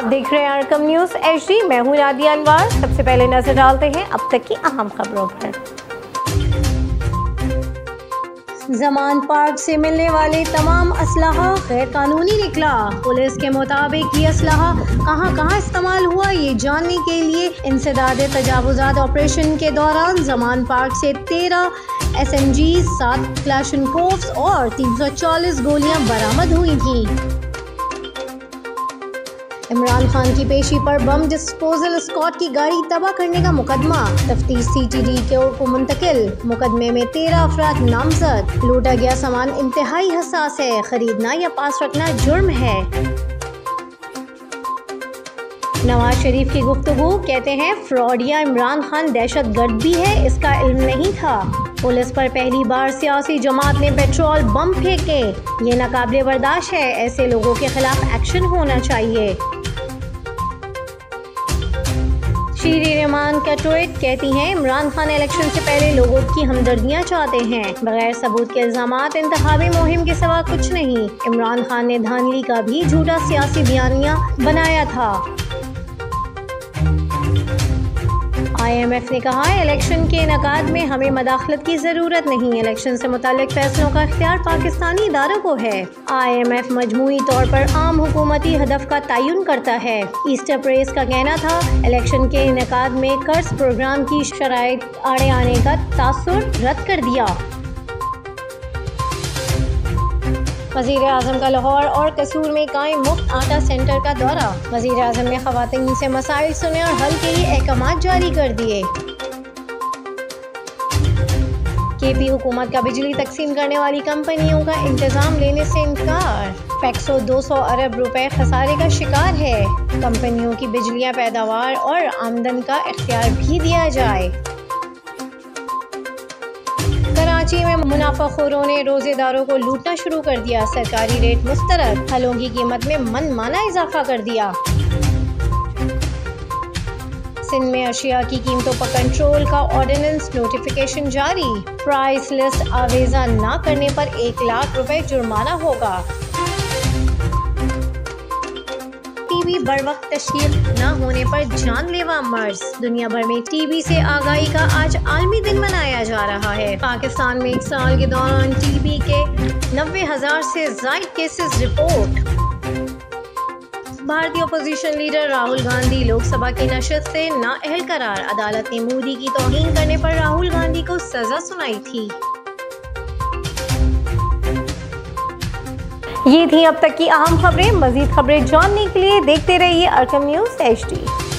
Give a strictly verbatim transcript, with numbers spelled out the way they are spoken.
आप देख रहे हैं अरकम न्यूज़ एच डी। मैं हूं नादिया अनवर। सबसे पहले नजर डालते हैं अब तक की अहम खबरों पर। जमान पार्क से मिलने वाले तमाम असलहा गैर कानूनी निकला। पुलिस के मुताबिक ये असलहा कहां कहां इस्तेमाल हुआ, ये जानने के लिए इंसदाद तजावुजात ऑपरेशन के दौरान जमान पार्क से तेरह एस एम जी, सात क्लाशनकोव्स और तीन सौ चालीस गोलियां बरामद हुई थी। इमरान खान की पेशी पर बम डिस्पोजल स्क्वाड की गाड़ी तबाह करने का मुकदमा तफ्तीश सी टी डी कोर्ट को मुंतकिल। मुकदमे में तेरह अफराद नामजद। लूटा गया सामान इंतहाई हसास है, खरीदना या पास रखना जुर्म है। नवाज शरीफ की गुफ्तगू, कहते हैं फ्रॉडिया इमरान खान दहशतगर्द भी है, इसका इल्म नहीं था। पुलिस पर पहली बार सियासी जमात ने पेट्रोल बम फेंके, ये नाकाबिले बर्दाश्त है, ऐसे लोगों के खिलाफ एक्शन होना चाहिए। शीरी रहमान का ट्वीट, कहती हैं इमरान खान इलेक्शन से पहले लोगों की हमदर्दियां चाहते हैं, बगैर सबूत के इल्जामात इंतखाबी मुहिम के सिवा कुछ नहीं। इमरान खान ने धांधली का भी झूठा सियासी बयानिया बनाया था। आई एम एफ ने कहा इलेक्शन के इनेकाद में हमें मदाखलत की जरूरत नहीं, इलेक्शन से मुताल्लिक फैसलों का इख्तियार पाकिस्तानी इदारों को है। आई एम एफ मजमूई तौर पर आम हुकूमती हदफ का तयन करता है। ईस्टर प्रेस का कहना था इलेक्शन के इनेकाद में कर्ज प्रोग्राम की शराइत आड़े आने का तासुर रद्द कर दिया। वज़ीर आज़म का लाहौर और कसूर में कायम मुफ्त आटा सेंटर का दौरा। वज़ीर आज़म ने ख़वातीन से मसाइल सुने और हल के लिए अहकाम जारी कर दिए। के पी हुकूमत का बिजली तकसीम करने वाली कंपनियों का इंतजाम लेने से इनकार। पैक्सो दो सौ अरब रुपए खसारे का शिकार है। कंपनियों की बिजलियाँ पैदावार और आमदन का इख्तियार भी दिया जाए। कराची में मुनाफाखोरों ने रोजेदारों को लूटना शुरू कर दिया। सरकारी रेट मुस्तरद, फलों की कीमत में मनमाना इजाफा कर दिया। सिंध में अशिया की कीमतों पर कंट्रोल का ऑर्डिनेंस नोटिफिकेशन जारी। प्राइस लिस्ट आवेजा न करने पर एक लाख रुपए जुर्माना होगा। टीबी बरवक्त तशखीस न होने पर जानलेवा मर्ज। दुनिया भर में टीबी से आगाही का आज आलमी दिन मनाया जा रहा है। पाकिस्तान में एक साल के दौरान टीबी के नब्बे हजार से ज्यादा केसेस रिपोर्ट। भारतीय अपोजिशन लीडर राहुल गांधी लोकसभा की नशस्त से नाअहल करार। अदालत ने मोदी की तौहीन करने पर राहुल गांधी को सजा सुनाई थी। ये थी अब तक की अहम खबरें। मजीद खबरें जानने के लिए देखते रहिए अरकम न्यूज़ एच डी।